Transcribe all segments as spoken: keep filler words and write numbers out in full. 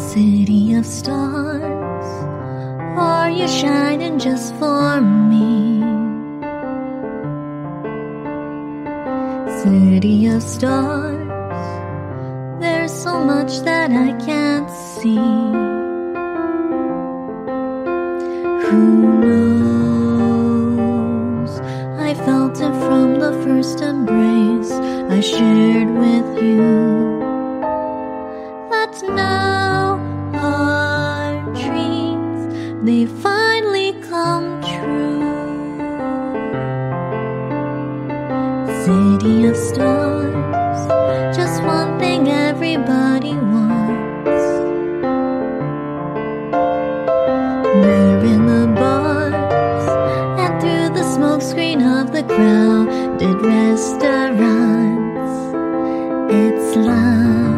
City of stars, are you shining just for me? City of stars, there's so much that I can't see. Who knows? I felt it from the first embrace I shared with you. But now our dreams, they finally come true. City of stars, just one thing everybody wants. There in the bars and through the smoke screen of the crowded restaurants, it's love.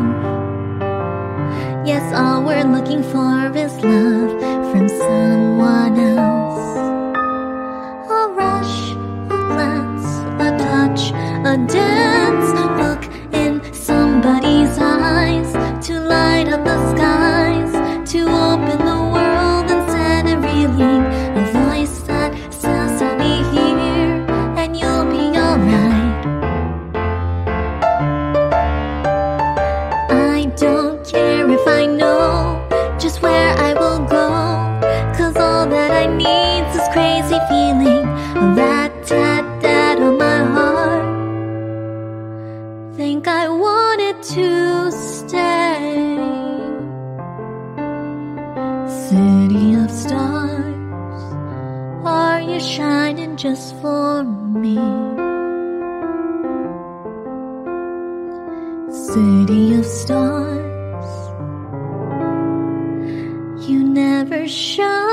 Yes, all we're looking for is love from someone else. A rush, a glance, a touch, a dance. Look in somebody's eyes to light up the skies, to open the world and set it reeling. A voice that says I'll be here and you'll be alright. I don't care if I know just where I will go, 'cause all that I need is this crazy feeling, a rat-tat-tat on my heart. Think I wanted to stay. City of stars, are you shining just for me? City of stars, you never shine.